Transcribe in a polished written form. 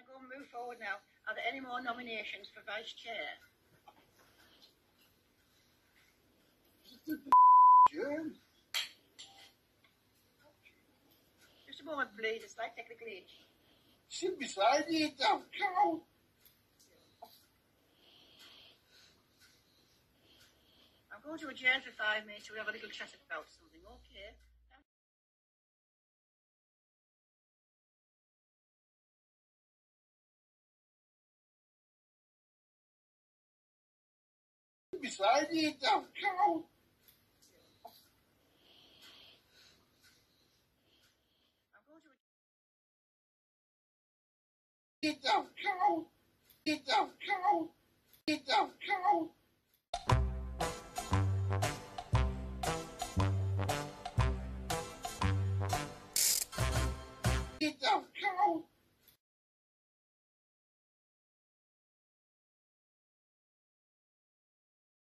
go and move forward now. Are there any more nominations for vice chair? June. Just a moment, please. It's like technical glitch. Sit beside you, damn cow. I'm going to adjourn for 5 minutes so we have a little chat about something, okay? Sit beside you, damn cow. I'm going to You damn cow. You damn cow. You damn cow.